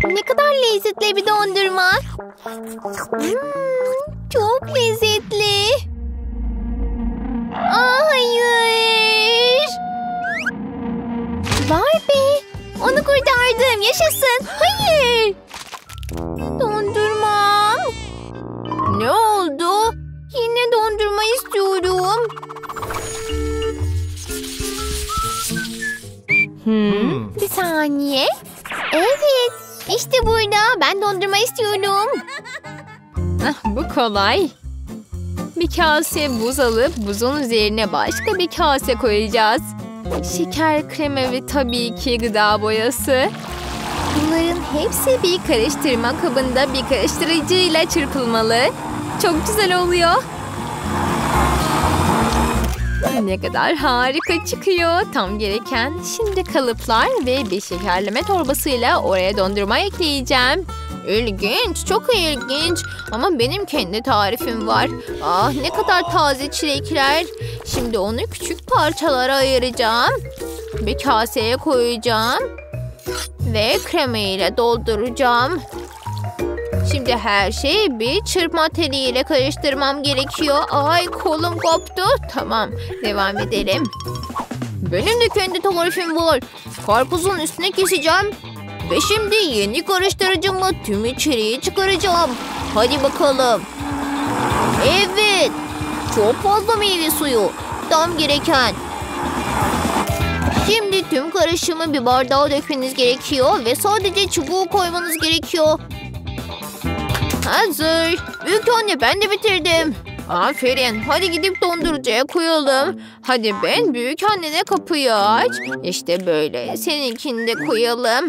Ne kadar lezzetli bir dondurma. Çok lezzetli. Aa, hayır. Vay be. Onu kurtardım. Yaşasın. Hayır. Dondurmam. Ne oldu? Yine dondurma istiyorum. Bir saniye. Evet. İşte burada. Ben dondurma istiyorum. Bu kolay. Bir kase buz alıp buzun üzerine başka bir kase koyacağız. Şeker, krema ve tabii ki gıda boyası. Bunların hepsi bir karıştırma kabında bir karıştırıcıyla çırpılmalı. Çok güzel oluyor. Ne kadar harika çıkıyor. Tam gereken. Şimdi kalıplar ve bir şekerleme torbasıyla oraya dondurma ekleyeceğim. İlginç, çok ilginç. Ama benim kendi tarifim var. Ah, ne kadar taze çilekler. Şimdi onu küçük parçalara ayıracağım. Bir kaseye koyacağım. Ve krema ile dolduracağım. Şimdi her şeyi bir çırpma teliyle karıştırmam gerekiyor. Ay, kolum koptu. Tamam, devam edelim. Benim de kendi tarifim var. Karpuzun üstüne keseceğim. Ve şimdi yeni karıştırıcımla tüm içeriği çıkaracağım. Hadi bakalım. Evet. Çok fazla meyve suyu. Tam gereken. Şimdi tüm karışımı bir bardağa dökmeniz gerekiyor. Ve sadece çubuğu koymanız gerekiyor. Hazır. Büyük anne, ben de bitirdim. Aferin. Hadi gidip dondurucuya koyalım. Hadi ben büyük annene kapıyı aç. İşte böyle. Seninkini de koyalım.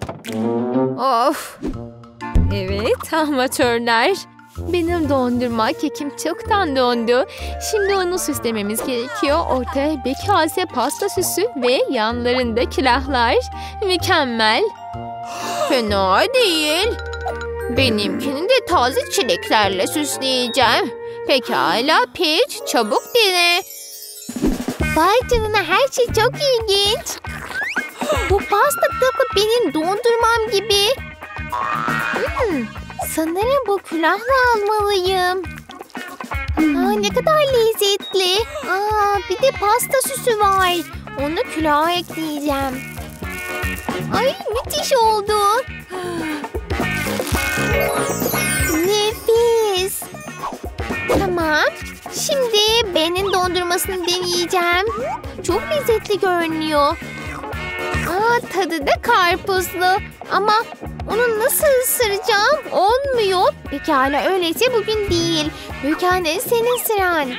Of. Evet, amatörler. Benim dondurma kekim çoktan dondu. Şimdi onu süslememiz gerekiyor. Ortaya bir kase pasta süsü ve yanlarında külahlar. Mükemmel. Fena değil. Benimkini de taze çileklerle süsleyeceğim. Pekala Peach, çabuk dene. Vay canına, her şey çok ilginç. Bu pasta tıpkı benim dondurmam gibi. Sanırım bu külahla almalıyım. Ne kadar lezzetli. Bir de pasta süsü var. Onu külaha ekleyeceğim. Ay, müthiş oldu. Nefis. Tamam. Şimdi benim dondurmasını deneyeceğim. Çok lezzetli görünüyor. Tadı da karpuzlu. Ama onu nasıl ısıracağım? Olmuyor. Pekala, öyleyse bugün değil. Büyükanne, senin sıran.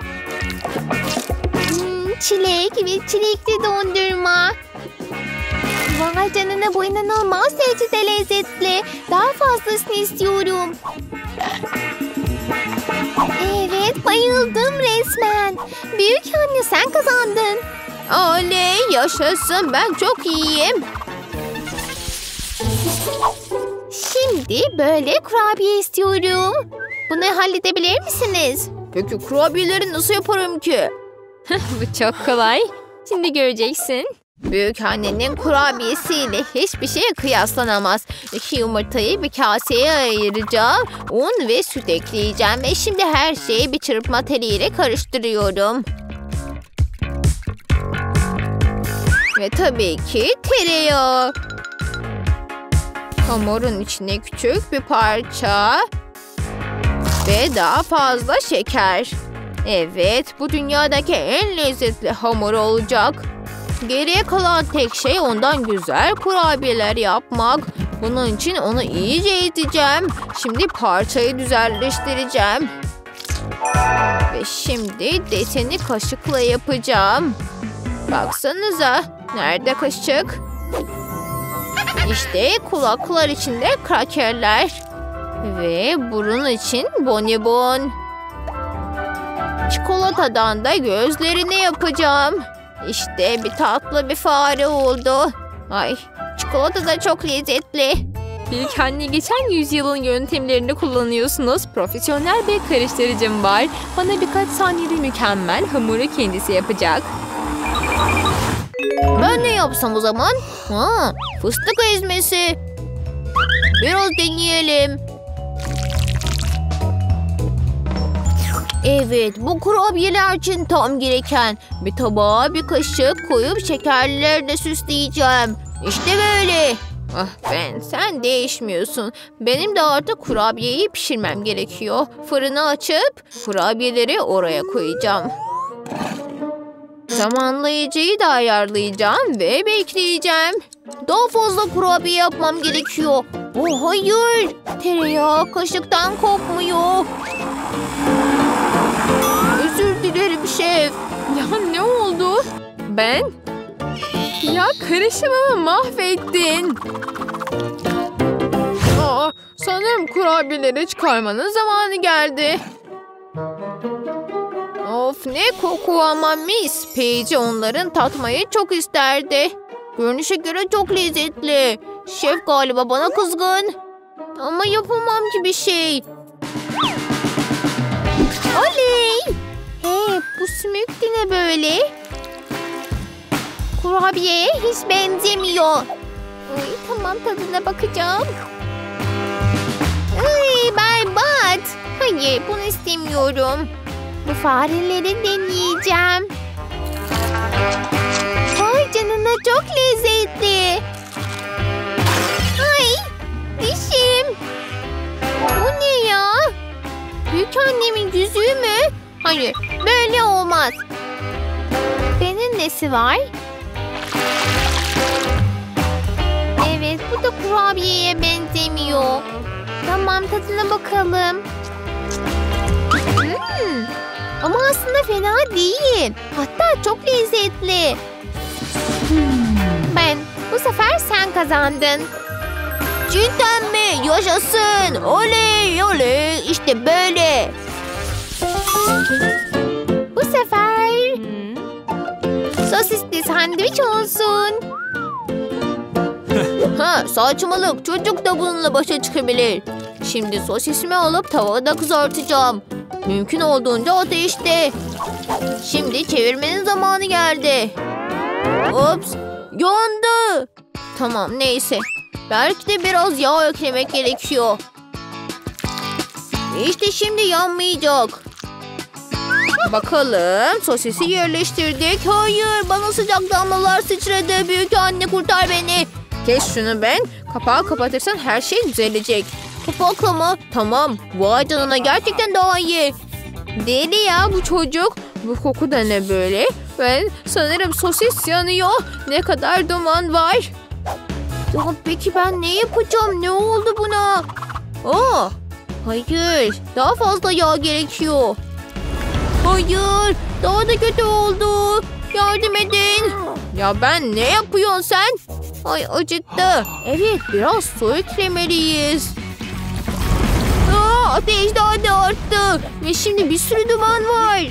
Çilek ve çilekli dondurma. Vay canına, bu inanılmaz derecede lezzetli. Daha fazlasını istiyorum. Evet, bayıldım resmen. Büyükanne, sen kazandın. Oley, yaşasın, ben çok iyiyim. Şimdi böyle kurabiye istiyorum. Bunu halledebilir misiniz? Peki kurabiyeleri nasıl yaparım ki? Bu çok kolay. Şimdi göreceksin. Büyükannenin kurabiyesiyle hiçbir şey kıyaslanamaz. 2 yumurtayı bir kaseye ayıracağım. Un ve süt ekleyeceğim. Ve şimdi her şeyi bir çırpma teliyle karıştırıyorum. Ve tabii ki tereyağı. Hamurun içine küçük bir parça. Ve daha fazla şeker. Evet, bu dünyadaki en lezzetli hamur olacak. Geriye kalan tek şey ondan güzel kurabiyeler yapmak. Bunun için onu iyice ezeceğim. Şimdi parçayı güzelleştireceğim. Ve şimdi deseni kaşıkla yapacağım. Baksanıza. Nerede kaşık? İşte kulaklar içinde krakerler. Ve burun için bonibon. Çikolatadan da gözlerini yapacağım. İşte bir tatlı bir fare oldu. Ay, çikolata da çok lezzetli. Büyükanne, geçen yüzyılın yöntemlerini kullanıyorsunuz. Profesyonel bir karıştırıcım var. Bana birkaç saniyede mükemmel hamuru kendisi yapacak. Ben ne yapsam o zaman? Fıstık ezmesi. Biraz deneyelim. Evet, bu kurabiyeler için tam gereken. Bir tabağa bir kaşık koyup şekerlerle süsleyeceğim. İşte böyle. Ah Ben, sen değişmiyorsun. Benim de artık kurabiyeyi pişirmem gerekiyor. Fırını açıp kurabiyeleri oraya koyacağım. Zamanlayıcıyı da ayarlayacağım ve bekleyeceğim. Daha fazla kurabiye yapmam gerekiyor. Oh hayır, tereyağı kaşıktan kokmuyor. Özür dilerim şef. Ya ne oldu? Ben? Ya karışımımı mahvettin. Sanırım kurabiyeleri çıkarmanın zamanı geldi. Of ne koku ama mis. Paige onların tatmayı çok isterdi. Görünüşe göre çok lezzetli. Şef galiba bana kızgın. Ama yapamam ki bir şey. Oley! Hey, bu smoothie ne böyle? Kurabiyeye hiç benzemiyor. Ay, tamam tadına bakacağım. Ay, berbat. Hayır bunu istemiyorum. Bu fareleri deneyeceğim. Vay canına çok lezzetli. Ay dişim. Bu ne ya? Büyük annemin yüzüğü mü? Hayır böyle olmaz. Benim nesi var? Evet bu da kurabiyeye benzemiyor. Tamam tadına bakalım. Ama aslında fena değil. Hatta çok lezzetli. Ben bu sefer sen kazandın. Cidden mi? Yaşasın. Oley oley. İşte böyle. Bu sefer sosisli sandviç olsun. Saçmalık. Çocuk da bununla başa çıkabilir. Şimdi sosisimi alıp tavada kızartacağım. Mümkün olduğunca ateşte. Şimdi çevirmenin zamanı geldi. Ops. Yandı. Tamam neyse. Belki de biraz yağ eklemek gerekiyor. İşte şimdi yanmayacak. Bakalım sosisi yerleştirdik. Hayır bana sıcak damlalar sıçradı. Büyük anne kurtar beni. Kes şunu Ben. Kapağı kapatırsan her şey düzelecek. Kapakla mı? Tamam. Vay canına gerçekten daha iyi. Deli ya bu çocuk. Bu koku da ne böyle? Ben sanırım sosis yanıyor. Ne kadar duman var. Peki ben ne yapacağım? Ne oldu buna? Hayır. Daha fazla yağ gerekiyor. Hayır. Daha da kötü oldu. Yardım edin. Ya Ben ne yapıyorsun sen? Ay acıttı. Evet biraz su eklemeliyiz. Ateş daha da arttı. Ve şimdi bir sürü duman var.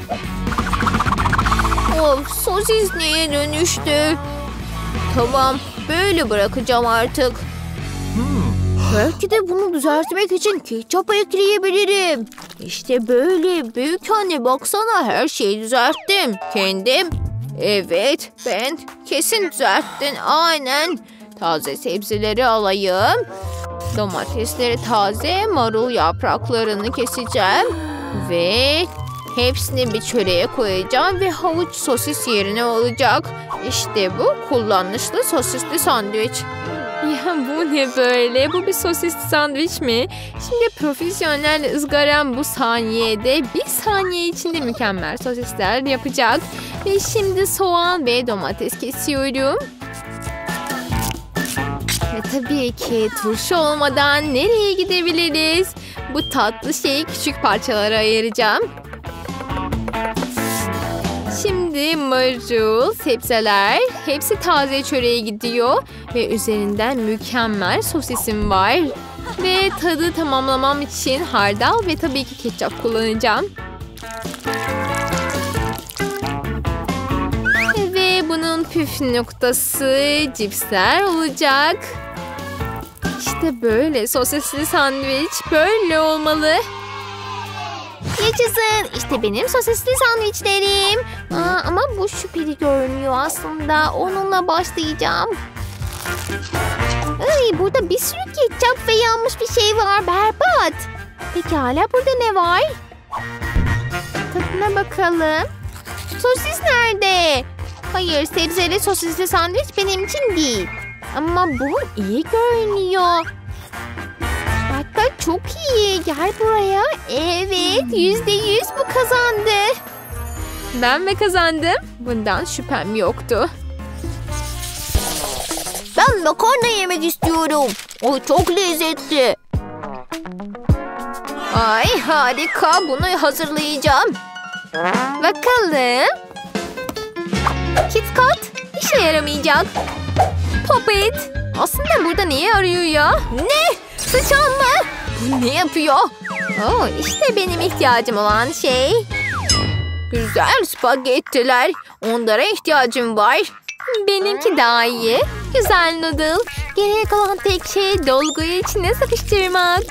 Of sosis neye dönüştü? Tamam böyle bırakacağım artık. Belki de bunu düzeltmek için ketçap ekleyebilirim. İşte böyle büyük anne baksana her şeyi düzelttim. Kendim. Evet Ben kesin düzelttin aynen. Taze sebzeleri alayım. Domatesleri taze, marul yapraklarını keseceğim. Ve hepsini bir çöreğe koyacağım ve havuç sosis yerine alacak. İşte bu kullanışlı sosisli sandviç. Ya bu ne böyle? Bu bir sosisli sandviç mi? Şimdi profesyonel ızgaram bu saniyede bir saniye içinde mükemmel sosisler yapacak. Ve şimdi soğan ve domates kesiyorum. Ve tabii ki turşu olmadan nereye gidebiliriz? Bu tatlı şeyi küçük parçalara ayıracağım. Şimdi marul, sebzeler hepsi taze çöreğe gidiyor. Ve üzerinden mükemmel sosisim var. Ve tadı tamamlamam için hardal ve tabii ki ketçap kullanacağım. Ve bunun püf noktası cipsler olacak. İşte böyle sosisli sandviç böyle olmalı. Yaşasın. İşte benim sosisli sandviçlerim. Ama bu şüpheli görünüyor aslında. Onunla başlayacağım. Hey, burada bir sürü ketçap ve yanmış bir şey var. Berbat. Pekala, burada ne var? Tadına bakalım. Sosis nerede? Hayır, sebzeli sosisli sandviç benim için değil. Ama bu iyi görünüyor. Hatta çok iyi. Gel buraya. Evet, %100 bu kazandı. Ben mi kazandım? Bundan şüphem yoktu. Ben makarna yemek istiyorum. O çok lezzetli. Ay harika, bunu hazırlayacağım. Bakalım. KitKat işe yaramayacak. Popit aslında burada niye arıyor ya? Ne? Sıçan mı? Bu ne yapıyor? Oh, işte benim ihtiyacım olan şey. Güzel spagettiler. Onlara ihtiyacım var. Benimki daha iyi. Güzel noodle. Geriye kalan tek şey dolguyu içine sıkıştırmak.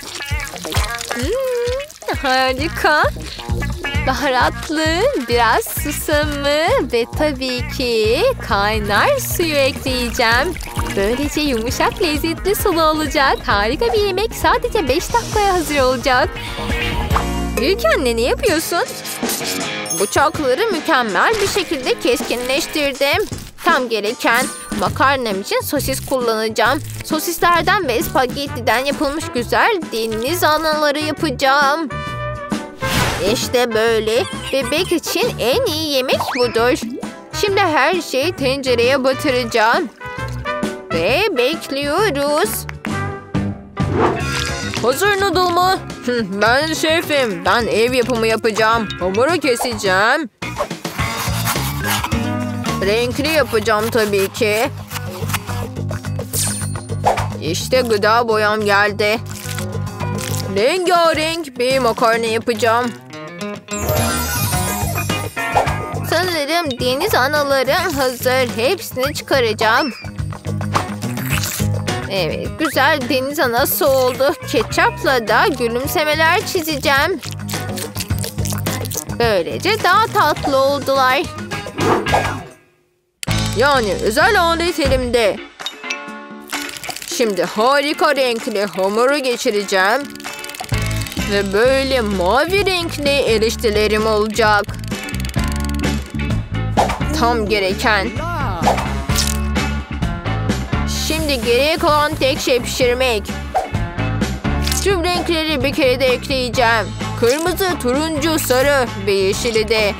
Harika. Baharatlı, biraz susamı ve tabii ki kaynar suyu ekleyeceğim. Böylece yumuşak, lezzetli sulu olacak. Harika bir yemek sadece 5 dakikaya hazır olacak. Büyük anne, ne yapıyorsun? Bıçakları mükemmel bir şekilde keskinleştirdim. Tam gereken makarnam için sosis kullanacağım. Sosislerden ve spagettiden yapılmış güzel deniz anaları yapacağım. İşte böyle. Bebek için en iyi yemek budur. Şimdi her şeyi tencereye batıracağım. Ve bekliyoruz. Hazır noodle mu? Ben şefim. Ben ev yapımı yapacağım. Hamuru keseceğim. Renkli yapacağım tabii ki. İşte gıda boyam geldi. Rengarenk bir makarna yapacağım. Sanırım deniz analarım hazır. Hepsini çıkaracağım. Evet, güzel deniz anası oldu. Ketçapla da gülümsemeler çizeceğim. Böylece daha tatlı oldular. Yani özel alet elimde. Şimdi harika renkli hamuru geçireceğim. Ve böyle mavi renkli eriştelerim olacak. Tam gereken. Şimdi geriye kalan tek şey pişirmek. Tüm renkleri bir kere de ekleyeceğim. Kırmızı, turuncu, sarı ve yeşili de.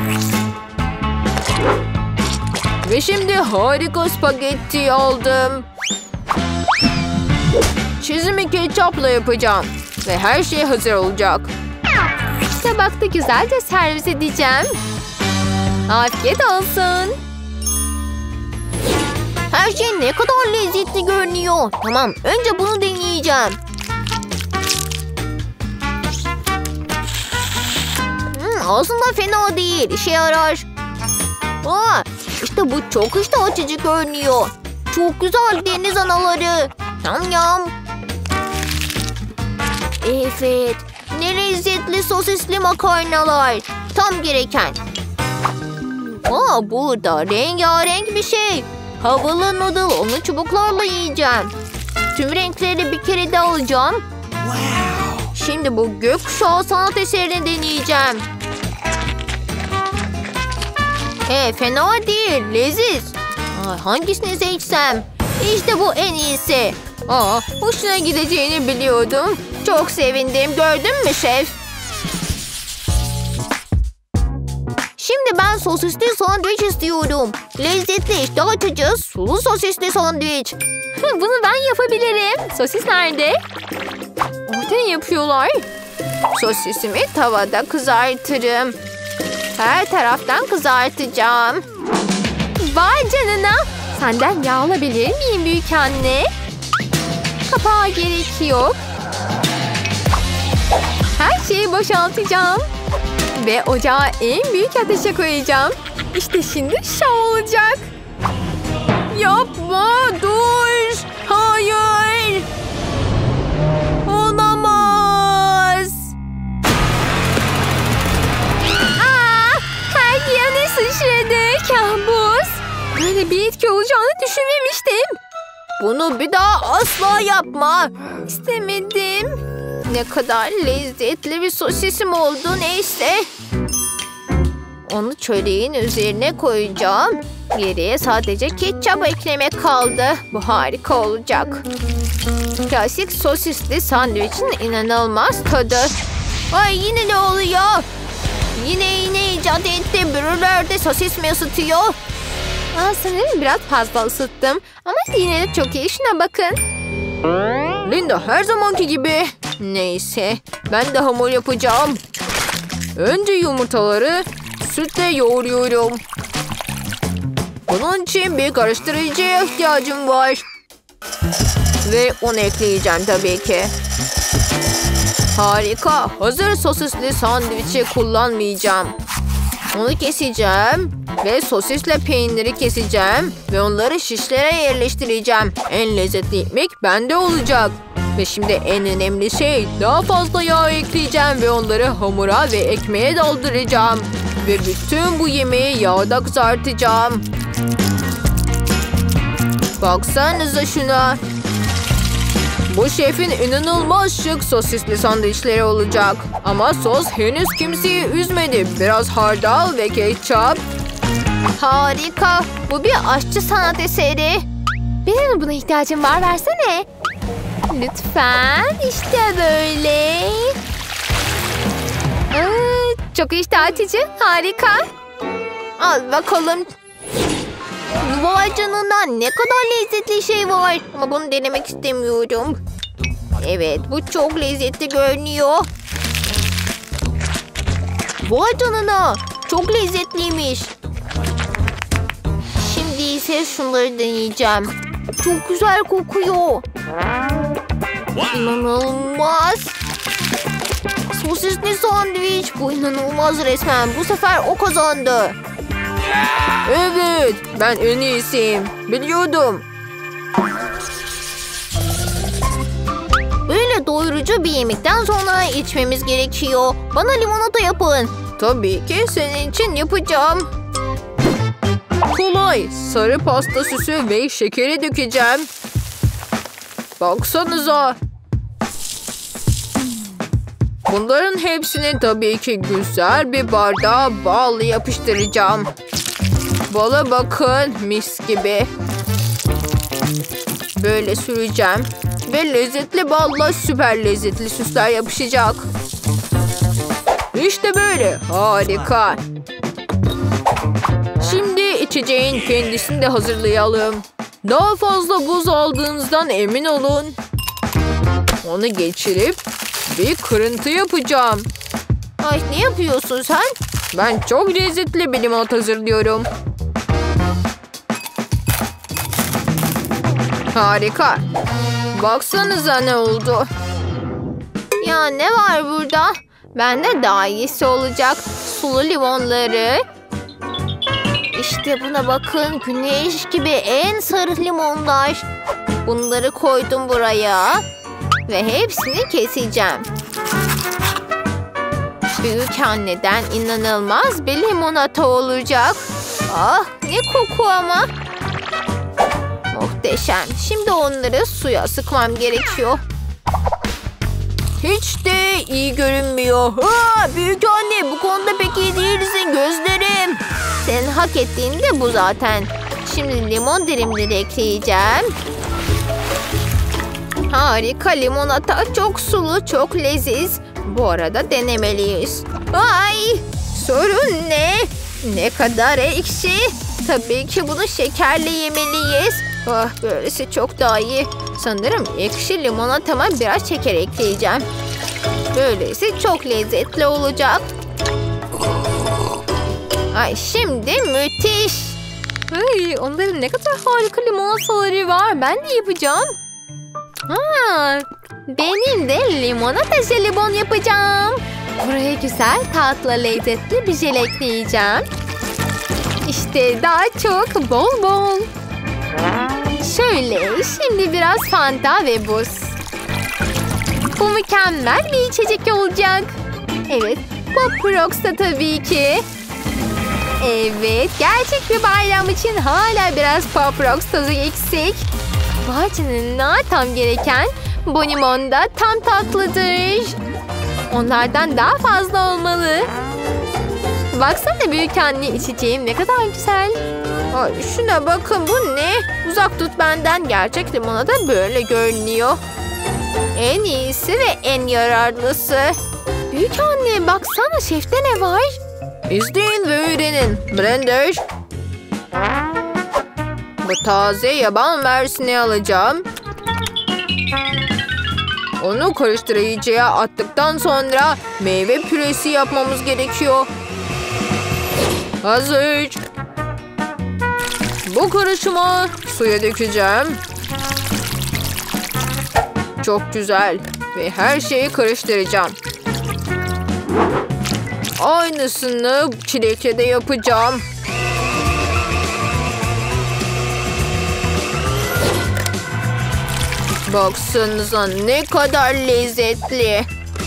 Ve şimdi harika spagetti aldım. Çizimi ketçapla yapacağım. Ve her şey hazır olacak. Tabakta güzelce servis edeceğim. Afiyet olsun. Her şey ne kadar lezzetli görünüyor. Tamam, önce bunu deneyeceğim. Aslında fena değil. İşe yarar. İşte bu çok iştah açıcı görünüyor. Çok güzel deniz anaları. Yam yam. Evet. Ne lezzetli sosisli makarnalar. Tam gereken. Burada rengarenk bir şey. Havalı noodle. Onu çubuklarla yiyeceğim. Tüm renkleri bir kere de alacağım. Şimdi bu gökkuşağı sanat eserini deneyeceğim. Fena değil. Leziz. Hangisini seçsem? İşte bu en iyisi. Hoşuna gideceğini biliyordum. Çok sevindim. Gördün mü şef? Şimdi ben sosisli sandviç istiyorum. Lezzetli, iştah açıcı, sulu sosisli sandviç. Bunu ben yapabilirim. Sosis nerede? Orada ne yapıyorlar? Sosisimi tavada kızartırım. Her taraftan kızartacağım. Vay canına. Senden yağ alabilir miyim büyük anne? Kapağa gerek yok. Her şeyi boşaltacağım. Ve ocağı en büyük ateşe koyacağım. İşte şimdi şov olacak. Yapma, dur. Hayır. Olamaz. Her yanı sıçradı. Kabus. Böyle bir etki olacağını düşünmemiştim. Bunu bir daha Asla yapma. İstemedim. Ne kadar lezzetli bir sosisim oldu neyse. Onu çöreğin üzerine koyacağım. Geriye sadece ketçap eklemek kaldı. Bu harika olacak. Klasik sosisli sandviçin inanılmaz tadı. Ay yine ne oluyor? Yine icat etti. Brülörde sosis mi ısıtıyor? Sanırım biraz fazla ısıttım. Ama yine de çok iyi. Şuna bakın. Linda her zamanki gibi. Neyse ben de hamur yapacağım. Önce yumurtaları sütle yoğuruyorum. Bunun için bir karıştırıcıya ihtiyacım var. Ve un ekleyeceğim tabii ki. Harika. Hazır sosisli sandviçi kullanmayacağım. Onu keseceğim. Ve sosisle peyniri keseceğim. Ve onları şişlere yerleştireceğim. En lezzetli ekmek bende olacak. Ve şimdi en önemli şey, daha fazla yağ ekleyeceğim ve onları hamura ve ekmeğe dolduracağım. Ve bütün bu yemeği yağda kızartacağım. Baksanıza şuna. Bu şefin inanılmaz şık sosisli sandviçleri olacak. Ama sos henüz kimseyi üzmedi. Biraz hardal ve ketçap. Harika. Bu bir aşçı sanat eseri. Benim buna ihtiyacım var, versene. Lütfen. İşte böyle. Çok iştah açıcı. Harika. Al bakalım. Vay canına ne kadar lezzetli şey var. Ama bunu denemek istemiyorum. Evet bu çok lezzetli görünüyor. Vay canına çok lezzetliymiş. Şimdi ise şunları deneyeceğim. Çok güzel kokuyor. İnanılmaz. Sosisli sandviç. Bu inanılmaz resmen. Bu sefer o kazandı. Evet, ben en iyisiyim. Biliyordum. Böyle doyurucu bir yemekten sonra içmemiz gerekiyor. Bana limonata yapın. Tabii ki senin için yapacağım. Kolay. Sarı pasta süsü ve şekeri dökeceğim. Baksanıza. Bunların hepsini tabii ki güzel bir bardağa bal yapıştıracağım. Bala bakın, mis gibi. Böyle süreceğim. Ve lezzetli balla süper lezzetli süsler yapışacak. İşte böyle. Harika. Şimdi içeceğin kendisini de hazırlayalım. Daha fazla buz aldığınızdan emin olun. Onu geçirip bir kırıntı yapacağım. Ay ne yapıyorsun sen? Ben çok lezzetli bir limonata hazırlıyorum. Harika. Baksanıza ne oldu. Ya ne var burada? Bende daha iyisi olacak. Sulu limonları. İşte buna bakın. Güneş gibi en sarı limonlar. Bunları koydum buraya. Ve hepsini keseceğim. Büyük anneden inanılmaz bir limonata olacak. Ah ne koku ama. Muhteşem. Şimdi onları suya sıkmam gerekiyor. Hiç de iyi görünmüyor. Büyük anne bu konuda pek iyi değilsin gözlerim. Senin hak ettiğin de bu zaten. Şimdi limon dilimleri ekleyeceğim. Harika limonata. Çok sulu, çok leziz. Bu arada denemeliyiz. Ay! Sorun ne? Ne kadar ekşi. Tabii ki bunu şekerle yemeliyiz. Ah, böylesi çok daha iyi. Sanırım ekşi limonatama biraz şeker ekleyeceğim. Böylesi çok lezzetli olacak. Ay şimdi müthiş. Ay, onların ne kadar harika limonataları var. Ben de yapacağım. Benim de limonata jelibon yapacağım. Buraya güzel, tatlı, lezzetli bir jel ekleyeceğim. İşte daha çok bol bol. Şöyle, şimdi biraz Fanta ve buz. Bu mükemmel bir içecek olacak. Evet, Pop Rocks da tabii ki. Evet, gerçek bir bayram için hala biraz Pop Rocks tadı eksik. Vay canına, tam gereken. Bonibon da tam tatlıdır. Onlardan daha fazla olmalı. Baksana büyük anne, içeceğim ne kadar güzel. Ay, şuna bakın, bu ne? Uzak tut benden, gerçek limonata böyle görünüyor. En iyisi ve en yararlısı. Büyük anne baksana, şefte ne var? İzleyin ve öğrenin. Blender. Bu taze yaban mersini alacağım. Onu karıştırıcıya attıktan sonra meyve püresi yapmamız gerekiyor. Hazır. Bu karışımı suya dökeceğim. Çok güzel. Ve her şeyi karıştıracağım. Aynısını çilekle de yapacağım. Baksanıza ne kadar lezzetli.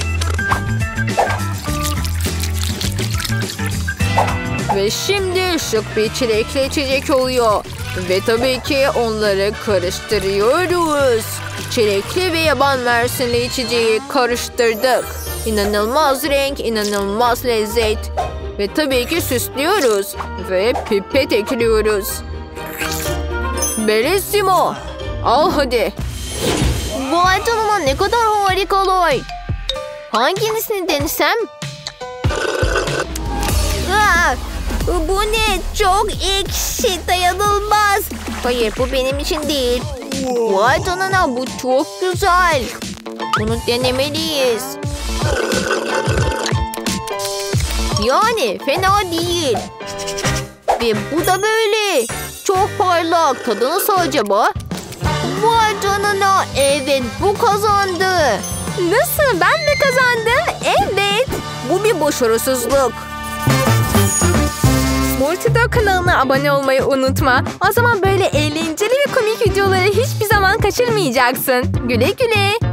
Ve şimdi şık bir çilekli içecek oluyor. Ve tabii ki onları karıştırıyoruz. Çilekli ve yaban mersinli içeceği karıştırdık. İnanılmaz renk, inanılmaz lezzet. Ve tabii ki süslüyoruz. Ve pipet ekliyoruz. Bellissimo. Al hadi. Vay canına, ne kadar harikalar. Hangisini denesem? Aa, bu ne? Çok ekşi, dayanılmaz. Hayır, bu benim için değil. Vay canına, bu çok güzel. Bunu denemeliyiz. Yani fena değil. Ve bu da böyle. Çok parlak. Tadı nasıl acaba? Vay canına, evet, bu kazandı. Nasıl? Ben mi kazandım? Evet. Bu bir başarısızlık. Multidog kanalına abone olmayı unutma. O zaman böyle eğlenceli ve komik videoları hiçbir zaman kaçırmayacaksın. Güle güle.